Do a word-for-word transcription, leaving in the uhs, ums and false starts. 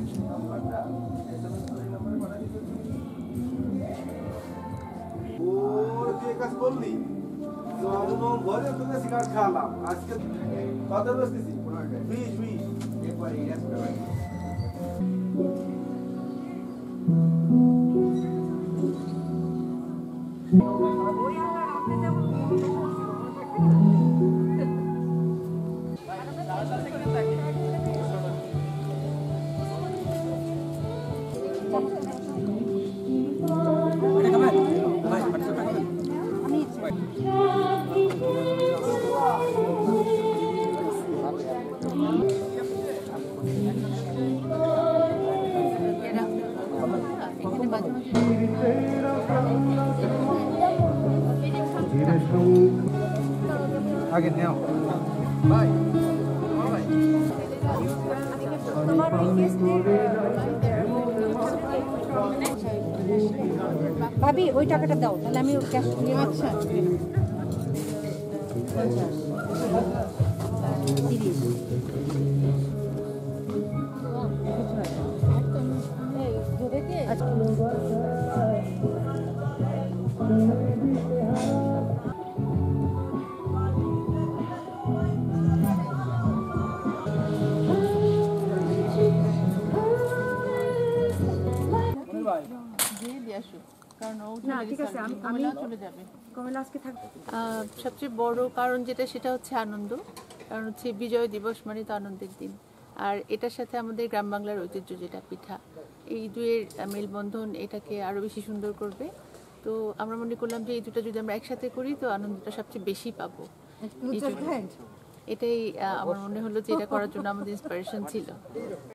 কাজ করলি ঘরে তোকে সিগারেট খাওয়ালাম আজকে কত বসতেছি বিশ বিশ এরপরে আগে নাও বাই ভাবি ওই টাকাটা দাও তাহলে আমি ক্যাশ নিয়ে আচ্ছা তিরিশ সবচেয়ে বড় কারণ যেটা সেটা হচ্ছে আনন্দ, কারণ হচ্ছে বিজয় দিবস মানে তো আনন্দের দিন, আর এটার সাথে আমাদের গ্রাম বাংলার ঐতিহ্য যেটা পিঠা, এই দুয়ের মেলবন্ধন এটাকে আরো বেশি সুন্দর করবে। তো আমরা মনে করলাম যে এই দুটা যদি আমরা একসাথে করি তো আনন্দটা সবচেয়ে বেশি পাবো। এটাই আমার মনে হলো যে এটা করার জন্য আমাদের ইন্সপিরেশন ছিল।